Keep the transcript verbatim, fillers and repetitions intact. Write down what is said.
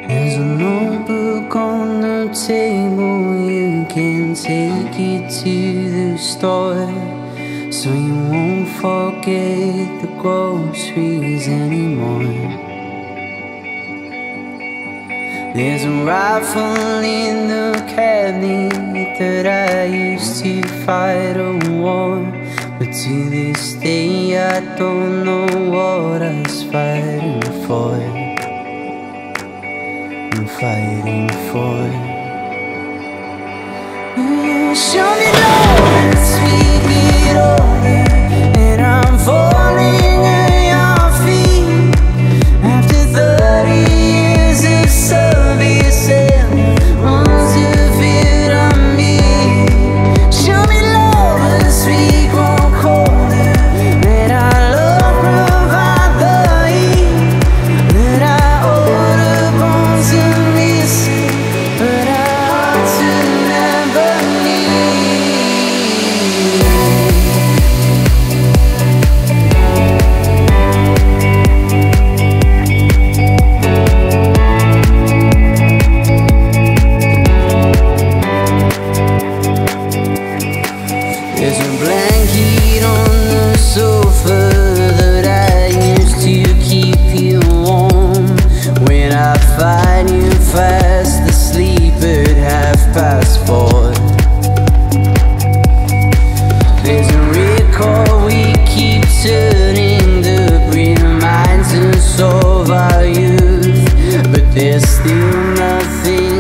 There's a notebook on the table, you can take it to the store, so you won't forget the groceries anymore. There's a rifle in the cabinet that I used to fight a war, but to this day I don't know what I was fighting for. I'm fighting for. You show me love as we get older, and I'm falling at your feet. After thirty years of service and months of it on me, show me love as we grow colder. Let our love provide the heat that our older bones are missing, but our hearts will never need. There's a blanket on the sofa that I used to keep you warm. When I find you fast asleep at half past four. There's a record we keep turning that reminds us of our youth, but there's still nothing